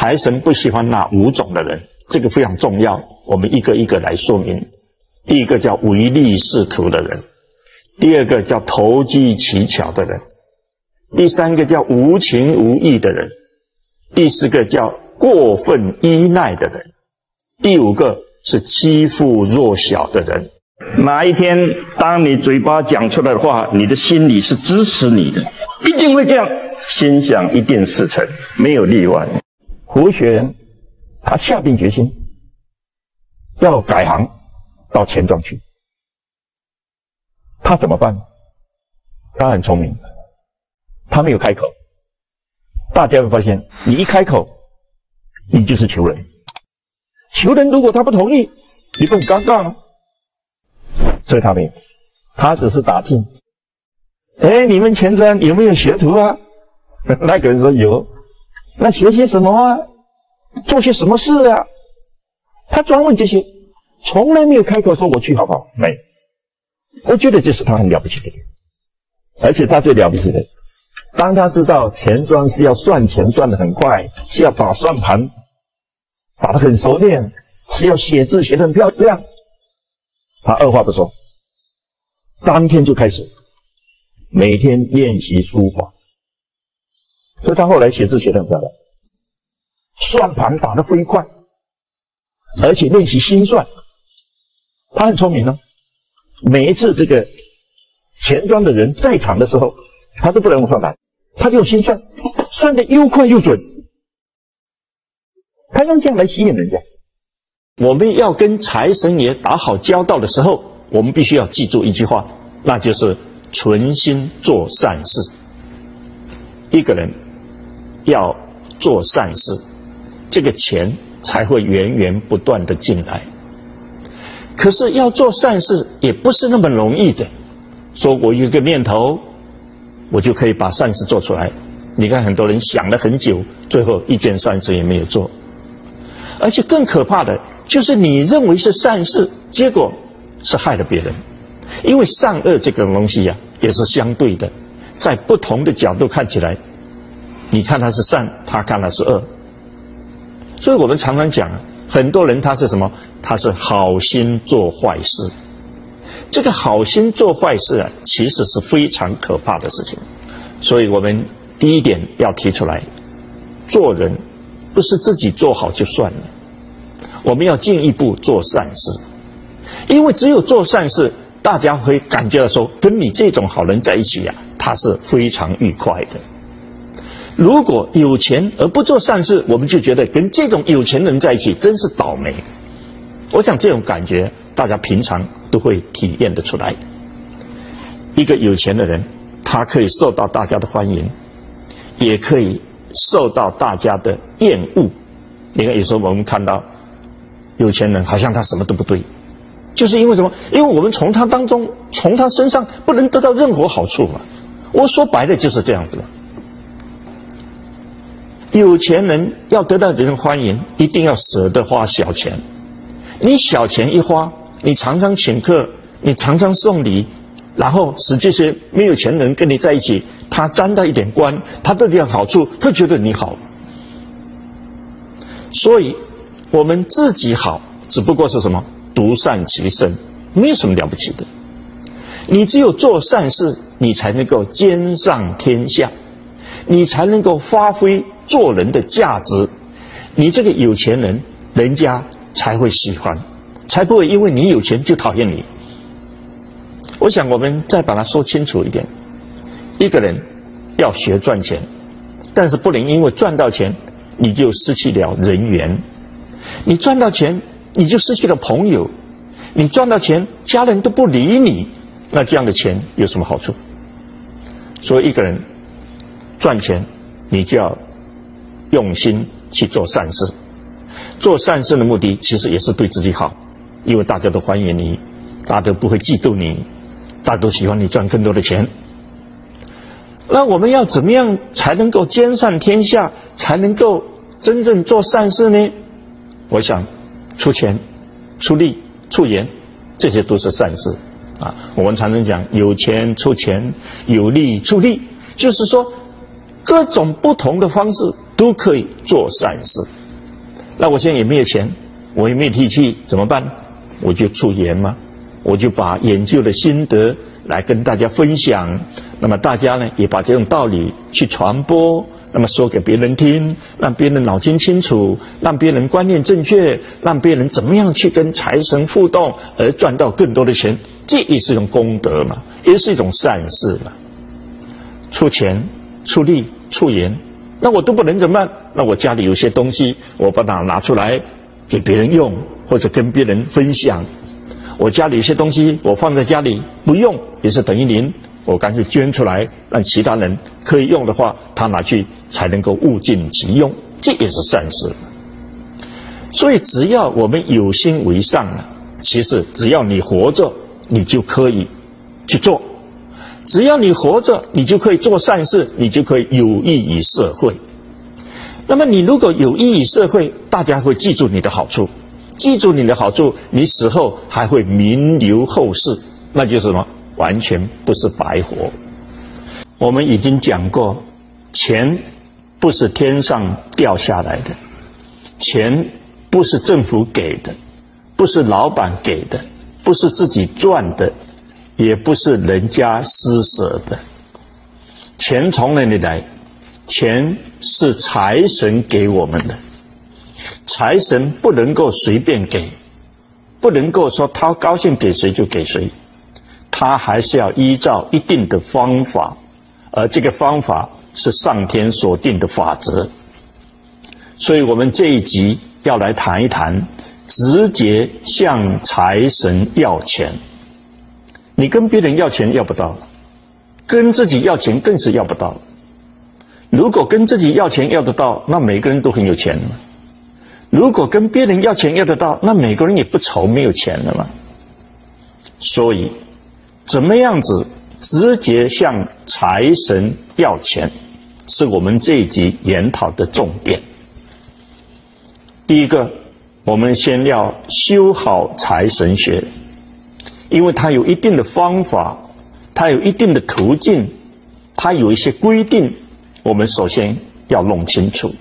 财神不喜欢那5种的人，这个非常重要，我们一个一个来说明。第一个叫唯利是图的人，第二个叫投机取巧的人，第三个叫无情无义的人，第四个叫过分依赖的人，第5个是欺负弱小的人。哪一天当你嘴巴讲出来的话，你的心里是支持你的，一定会这样，心想一定事成，没有例外。胡学人他下定决心要改行到钱庄去，他怎么办？他很聪明，他没有开口。大家会发现，你一开口，你就是求人。求人如果他不同意，你不很尴尬吗？所以他没有，他只是打听。你们钱庄有没有学徒啊？那个人说有。那学些什么啊？做些什么事啊？他专问这些，从来没有开口说我去好不好？没有。我觉得这是他很了不起的人，而且他最了不起的，当他知道钱庄是要算钱算得很快，是要打算盘打得很熟练，是要写字写得很漂亮，他二话不说，当天就开始每天练习书法，所以他后来写字写得很漂亮，算盘打得飞快，而且练习心算。他很聪明呢，每一次这个钱庄的人在场的时候，他都不能用算盘，他用心算，算得又快又准。他用这样来吸引人家。我们要跟财神爷打好交道的时候，我们必须要记住一句话，那就是存心做善事。一个人要做善事，这个钱才会源源不断的进来。可是要做善事也不是那么容易的，说我有一个念头，我就可以把善事做出来。你看很多人想了很久，最后一件善事也没有做。而且更可怕的就是你认为是善事，结果是害了别人。因为善恶这个东西也是相对的，在不同的角度看起来，你看它是善，他看它是恶。所以我们常常讲，很多人他是什么？他是好心做坏事。这个好心做坏事其实是非常可怕的事情。所以我们第一点要提出来，做人不是自己做好就算了，我们要进一步做善事。因为只有做善事，大家会感觉到说，跟你这种好人在一起他是非常愉快的。如果有钱而不做善事，我们就觉得跟这种有钱人在一起真是倒霉。我想这种感觉大家平常都会体验得出来。一个有钱的人，他可以受到大家的欢迎，也可以受到大家的厌恶。你看有时候我们看到有钱人好像他什么都不对，就是因为什么？因为我们从他当中，从他身上不能得到任何好处嘛。我说白了就是这样子了。有钱人要得到人欢迎，一定要舍得花小钱。你小钱一花，你常常请客，你常常送礼，然后使这些没有钱人跟你在一起，他沾到一点光，他得点好处，他觉得你好。所以我们自己好，只不过是什么？独善其身，没有什么了不起的。你只有做善事，你才能够兼上天下，你才能够发挥做人的价值。你这个有钱人，人家才会喜欢，才不会因为你有钱就讨厌你。我想我们再把它说清楚一点，一个人要学赚钱，但是不能因为赚到钱你就失去了人缘，你赚到钱你就失去了朋友，你赚到钱家人都不理你，那这样的钱有什么好处？所以一个人赚钱，你就要用心去做善事。做善事的目的其实也是对自己好，因为大家都欢迎你，大家都不会嫉妒你，大家都喜欢你赚更多的钱。那我们要怎么样才能够兼善天下，才能够真正做善事呢？我想出钱、出力、出言，这些都是善事啊。我们常常讲有钱出钱，有力出力，就是说各种不同的方式都可以做善事。那我现在也没有钱，我也没有力气，怎么办？我就出研嘛，我就把研究的心得来跟大家分享。那么大家呢，也把这种道理去传播，那么说给别人听，让别人脑筋清楚，让别人观念正确，让别人怎么样去跟财神互动，而赚到更多的钱。这也是一种功德嘛，也是一种善事嘛。出钱、出力、出言，那我都不能怎么办？那我家里有些东西，我把它拿出来给别人用，或者跟别人分享。我家里有些东西，我放在家里不用，也是等于零。我干脆捐出来，让其他人可以用的话，他拿去才能够物尽其用，这也是善事。所以只要我们有心为善了，其实只要你活着，你就可以去做。只要你活着，你就可以做善事，你就可以有益于社会。那么你如果有益于社会，大家会记住你的好处，记住你的好处，你死后还会名留后世，那就是什么？完全不是白活。我们已经讲过，钱不是天上掉下来的，钱不是政府给的，不是老板给的，不是自己赚的，也不是人家施舍的。钱从哪里来？钱是财神给我们的。财神不能够随便给，不能够说他高兴给谁就给谁，他还是要依照一定的方法，而这个方法是上天所定的法则。所以我们这一集要来谈一谈，直接向财神要钱。你跟别人要钱要不到，跟自己要钱更是要不到。如果跟自己要钱要得到，那每个人都很有钱了。如果跟别人要钱要得到，那每个人也不愁没有钱了嘛。所以怎么样子直接向财神要钱，是我们这一集研讨的重点。第一个，我们先要修好财神学，因为它有一定的方法，它有一定的途径，它有一些规定，我们首先要弄清楚。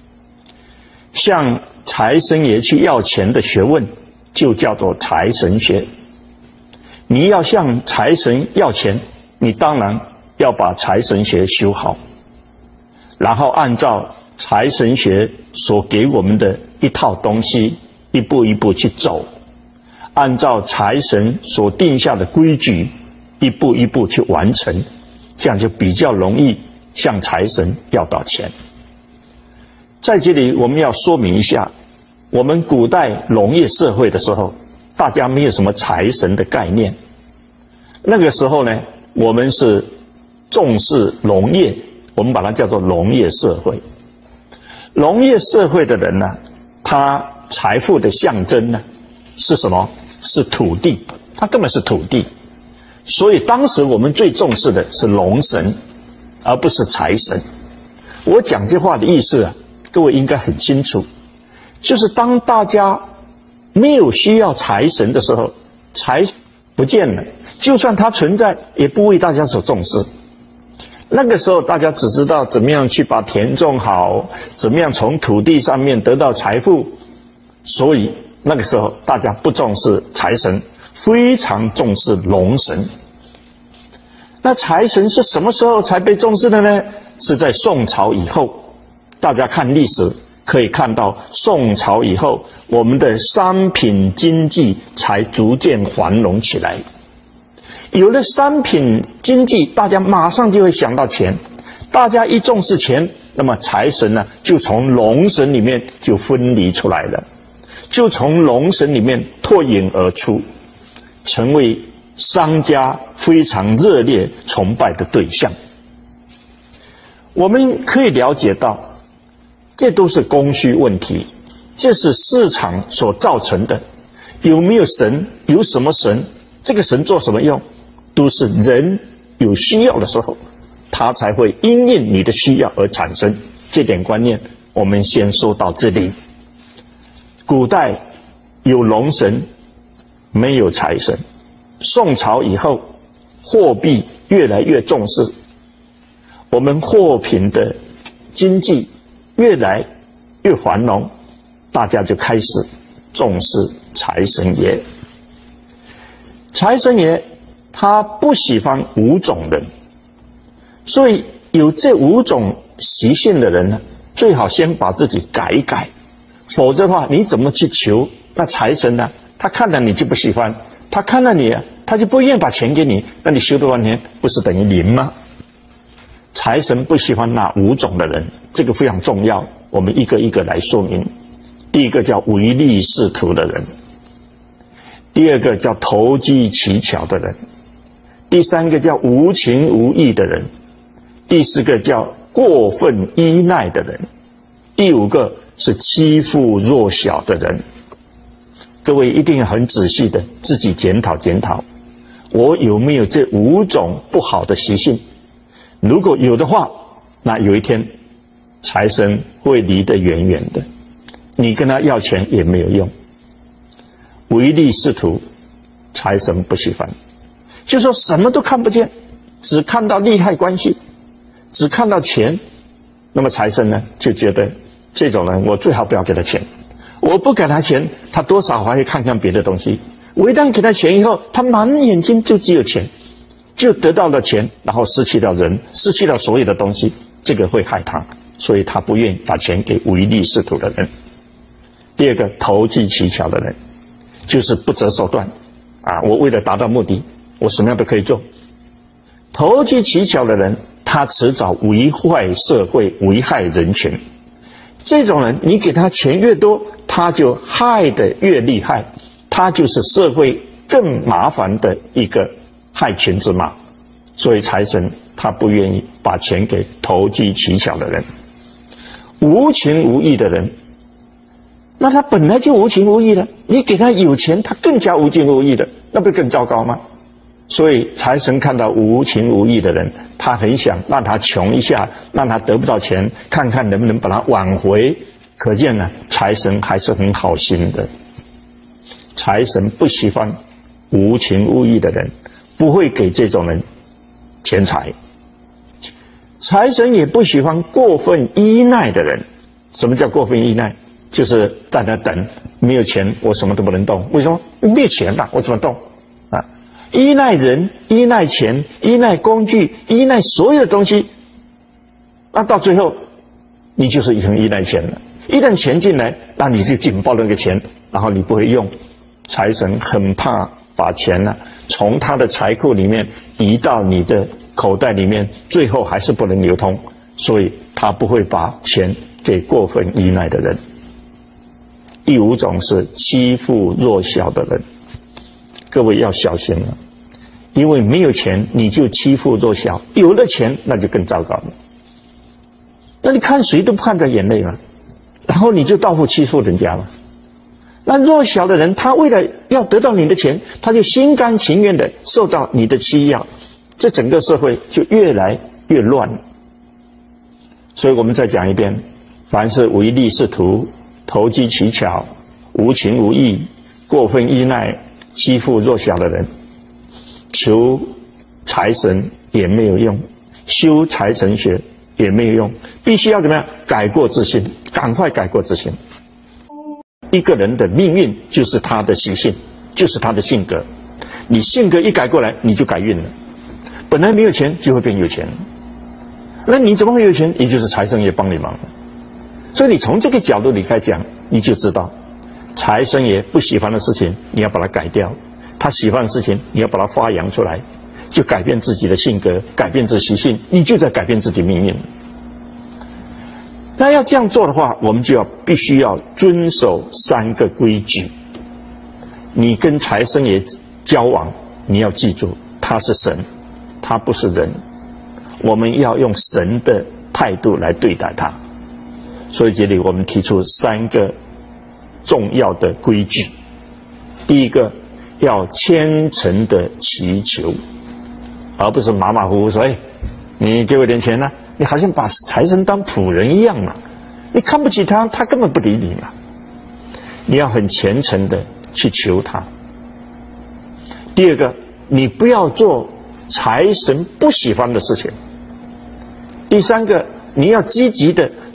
向财神爷去要钱的学问就叫做财神学。你要向财神要钱，你当然要把财神学修好，然后按照财神学所给我们的一套东西一步一步去走，按照财神所定下的规矩一步一步去完成，这样就比较容易向财神要到钱。在这里我们要说明一下，我们古代农业社会的时候，大家没有什么财神的概念。那个时候呢，我们是重视农业，我们把它叫做农业社会。农业社会的人呢，他财富的象征呢是什么？是土地，他根本是土地。所以当时我们最重视的是农神，而不是财神。我讲这话的意思啊，各位应该很清楚，就是当大家没有需要财神的时候，财不见了，就算它存在，也不为大家所重视。那个时候大家只知道怎么样去把田种好，怎么样从土地上面得到财富，所以那个时候大家不重视财神，非常重视农神。那财神是什么时候才被重视的呢？是在宋朝以后。大家看历史可以看到，宋朝以后我们的商品经济才逐渐繁荣起来。有了商品经济，大家马上就会想到钱，大家一重视钱，那么财神呢就从农神里面就分离出来了，就从农神里面脱颖而出，成为商家非常热烈崇拜的对象。我们可以了解到，这都是供需问题，这是市场所造成的。有没有神，有什么神，这个神做什么用，都是人有需要的时候，它才会因应你的需要而产生。这点观念我们先说到这里。古代有农神，没有财神。宋朝以后，货币越来越重视，我们货品的经济越来越繁荣，大家就开始重视财神爷。财神爷他不喜欢5种人，所以有这5种习性的人呢，最好先把自己改一改，否则的话，你怎么去求那财神呢？他看到你就不喜欢，他看到你他就不愿意把钱给你，那你修了半天不是等于零吗？财神不喜欢那5种的人，这个非常重要，我们一个一个来说明。第一个叫唯利是图的人，第二个叫投机取巧的人，第三个叫无情无义的人，第四个叫过分依赖的人，第5个是欺负弱小的人。各位一定要很仔细的自己检讨检讨，我有没有这5种不好的习性？如果有的话，那有一天财神会离得远远的，你跟他要钱也没有用。唯利是图，财神不喜欢，就说什么都看不见，只看到利害关系，只看到钱，那么财神呢就觉得这种人我最好不要给他钱，我不给他钱，他多少还会看看别的东西。我一旦给他钱以后，他满眼睛就只有钱，就得到了钱，然后失去了人，失去了所有的东西，这个会害他，所以他不愿意把钱给唯利是图的人。第二个，投机取巧的人，就是不择手段我为了达到目的，我什么样都可以做。投机取巧的人，他迟早危害社会，危害人群。这种人，你给他钱越多，他就害得越厉害，他就是社会更麻烦的一个害群之马。所以财神他不愿意把钱给投机取巧的人。无情无义的人，那他本来就无情无义的，你给他有钱，他更加无情无义的，那不更糟糕吗？所以财神看到无情无义的人，他很想让他穷一下，让他得不到钱，看看能不能把他挽回。可见呢，财神还是很好心的。财神不喜欢无情无义的人，不会给这种人钱财。财神也不喜欢过分依赖的人。什么叫过分依赖？就是在那等，没有钱我什么都不能动。为什么？没有钱了，我怎么动依赖人，依赖钱，依赖工具，依赖所有的东西，那到最后你就是很依赖钱了。一旦钱进来，那你就紧抱那个钱，然后你不会用。财神很怕把钱从他的财库里面移到你的口袋里面，最后还是不能流通，所以他不会把钱给过分依赖的人。第5种是欺负弱小的人。各位要小心了，因为没有钱你就欺负弱小，有了钱那就更糟糕了。那你看谁都不看在眼内了，然后你就到处欺负人家了。那弱小的人，他为了要得到你的钱，他就心甘情愿的受到你的欺压，这整个社会就越来越乱了。所以我们再讲一遍，凡是唯利是图、投机取巧、无情无义、过分依赖、欺负弱小的人，求财神也没有用，修财神学也没有用，必须要怎么样？改过自新，赶快改过自新。一个人的命运就是他的习性，就是他的性格。你性格一改过来，你就改运了。本来没有钱，就会变有钱。那你怎么会有钱？也就是财神爷帮你忙了。所以你从这个角度里开讲，你就知道，财神爷不喜欢的事情，你要把它改掉；他喜欢的事情，你要把它发扬出来，就改变自己的性格，改变自己习性，你就在改变自己命运。那要这样做的话，我们就必须要遵守3个规矩。你跟财神爷交往，你要记住，他是神，他不是人，我们要用神的态度来对待他。所以这里我们提出3个重要的规矩。第一个，要虔诚的祈求，而不是马马虎虎说，你给我点钱呢，你好像把财神当仆人一样嘛，你看不起他，他根本不理你嘛。你要很虔诚的去求他。第二个，你不要做财神不喜欢的事情。第三个，你要积极的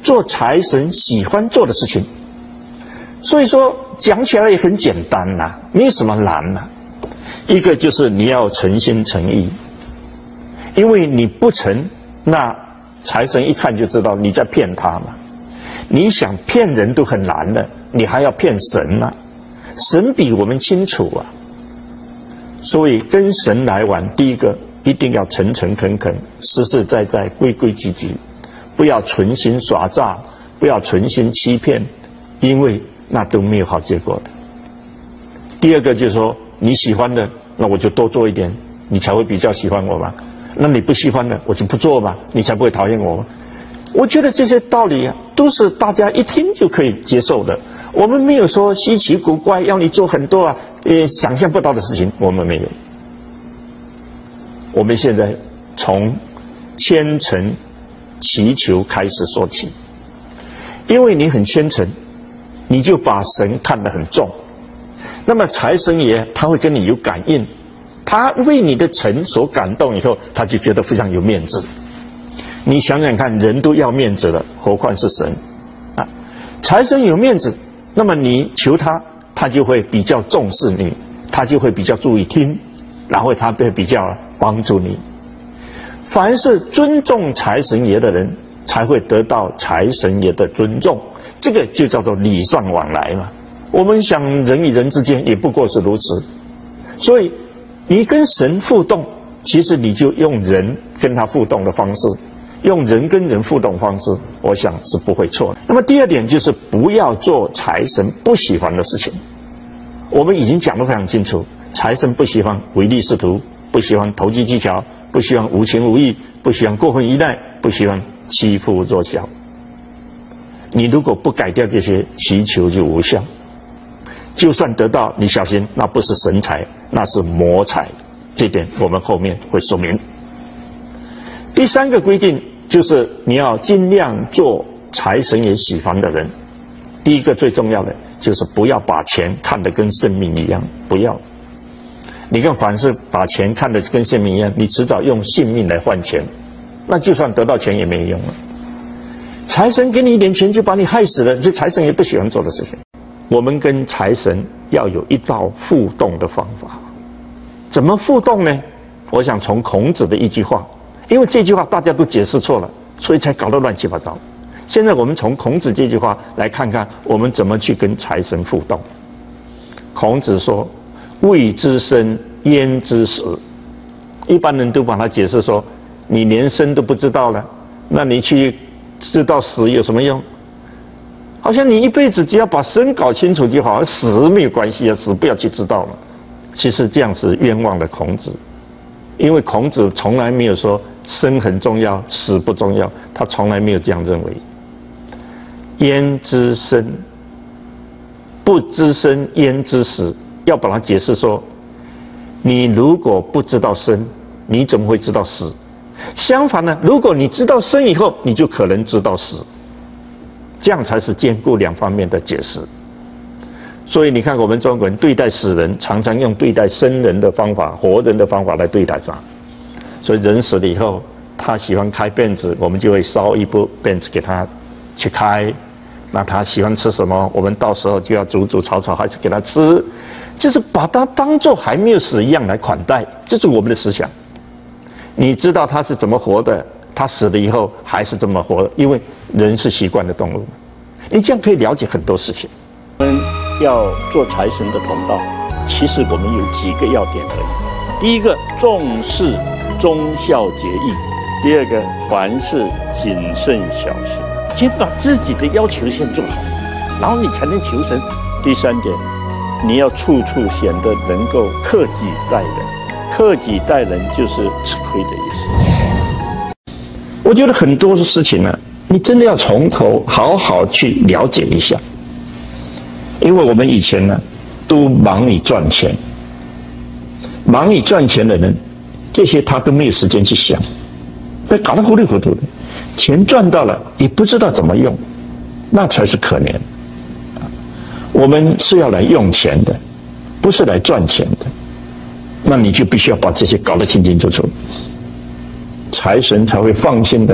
做财神喜欢做的事情。所以说讲起来也很简单呐，没有什么难呐。一个就是你要诚心诚意，因为你不诚，那财神一看就知道你在骗他嘛。你想骗人都很难了，你还要骗神啊？神比我们清楚啊。所以跟神来往，第一个一定要诚诚恳恳、实实在在、规规矩矩，不要存心耍诈，不要存心欺骗，因为那都没有好结果的。第二个就是说，你喜欢的，那我就多做一点，你才会比较喜欢我嘛。那你不喜欢的，我就不做嘛，你才不会讨厌我嘛。我觉得这些道理啊，都是大家一听就可以接受的。我们没有说稀奇古怪，要你做很多想象不到的事情，我们没有。我们现在从虔诚祈求开始说起，因为你很虔诚，你就把神看得很重。那么财神爷他会跟你有感应，他为你的诚所感动以后，他就觉得非常有面子。你想想看，人都要面子了，何况是神啊？财神有面子，那么你求他，他就会比较重视你，他就会比较注意听，然后他会比较帮助你。凡是尊重财神爷的人，才会得到财神爷的尊重，这个就叫做礼尚往来嘛。我们想人与人之间也不过是如此，所以你跟神互动，其实你就用人跟他互动的方式，用人跟人互动方式，我想是不会错的。那么第二点就是不要做财神不喜欢的事情。我们已经讲得非常清楚，财神不喜欢唯利是图，不喜欢投机技巧，不喜欢无情无义，不喜欢过分依赖，不喜欢欺负弱小。你如果不改掉这些，祈求就无效。就算得到，你小心，那不是神财，那是魔财。这点我们后面会说明。第三个规定就是你要尽量做财神爷喜欢的人。第一个最重要的就是不要把钱看得跟生命一样，不要。你看，凡是把钱看得跟生命一样，你迟早用性命来换钱，那就算得到钱也没用了。财神给你一点钱就把你害死了，这财神也不喜欢做的事情。我们跟财神要有一道互动的方法。怎么互动呢？我想从孔子的一句话，因为这句话大家都解释错了，所以才搞得乱七八糟。现在我们从孔子这句话来看看，我们怎么去跟财神互动。孔子说：“未知生，焉知死？”一般人都把它解释说，你连生都不知道了，那你去知道死有什么用？好像你一辈子只要把生搞清楚就好，死没有关系啊，死不要去知道了。其实这样是冤枉了孔子，因为孔子从来没有说生很重要，死不重要，他从来没有这样认为。焉知生？不知生，焉知死？要把它解释说，你如果不知道生，你怎么会知道死？相反呢，如果你知道生以后，你就可能知道死，这样才是兼顾两方面的解释。所以你看，我们中国人对待死人，常常用对待生人的方法、活人的方法来对待他。所以人死了以后，他喜欢开辫子，我们就会烧一部辫子给他去开。那他喜欢吃什么，我们到时候就要煮炒还是给他吃，就是把他当作还没有死一样来款待，这是我们的思想。你知道他是怎么活的，他死了以后还是这么活的，因为人是习惯的动物。你这样可以了解很多事情。我们要做财神的同道，其实我们有几个要点而已。第一个，重视忠孝节义；第二个，凡事谨慎小心。先把自己的要求先做好，然后你才能求神。第三点，你要处处显得能够克己待人。克己待人就是吃亏的意思。我觉得很多事情呢，你真的要从头好好去了解一下。因为我们以前呢，都忙于赚钱，忙于赚钱的人，这些他都没有时间去想，那搞得糊里糊涂的。钱赚到了也不知道怎么用，那才是可怜。我们是要来用钱的，不是来赚钱的。那你就必须要把这些搞得清清楚楚，财神才会放心的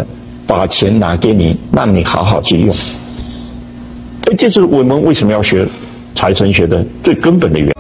把钱拿给你，让你好好去用。这就是我们为什么要学财神学的最根本的原因。